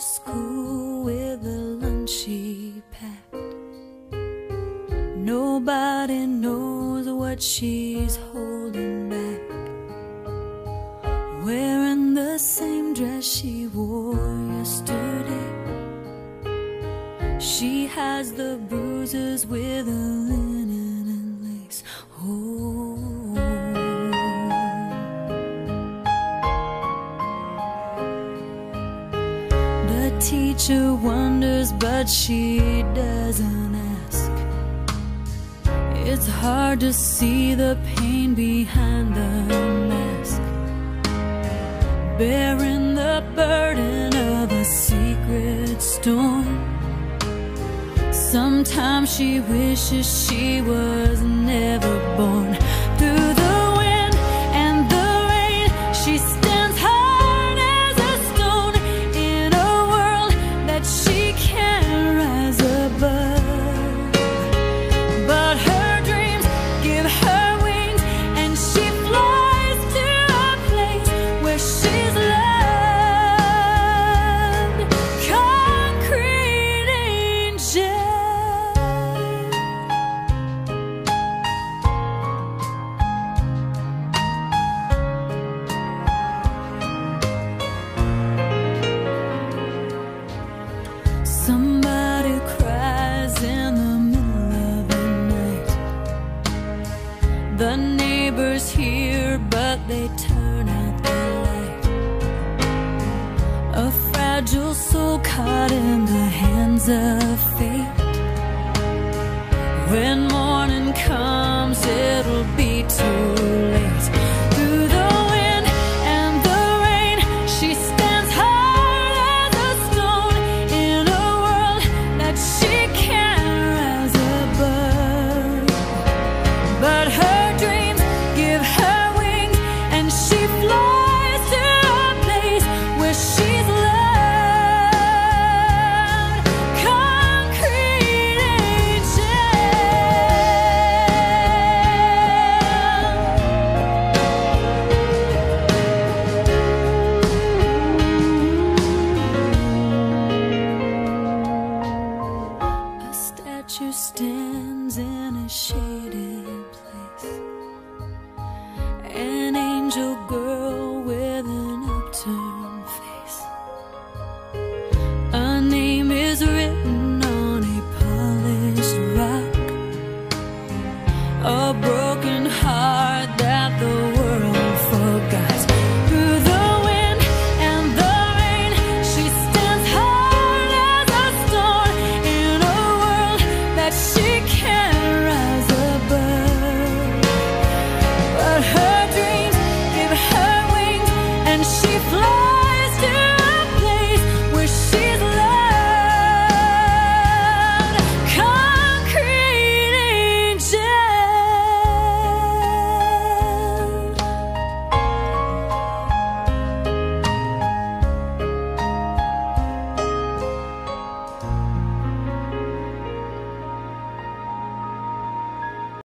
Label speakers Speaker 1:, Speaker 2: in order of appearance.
Speaker 1: school with the lunch she packed. Nobody knows what she's holding back, wearing the same dress she wore yesterday. She has the bruises with a linen and lace. Oh, the teacher wonders, but she doesn't ask. It's hard to see the pain behind the mask, bearing the burden of a secret storm. Sometimes she wishes she was never born. Through the wind and the rain, she stands hard as a stone in a world that she can't rise above. But her dreams give her wings, and she flies to a place where she's loved. Concrete angel. Somebody cries in the middle of the night. The neighbors hear, but they turn out the light. A fragile soul caught in the hands of fate. When morning comes, it'll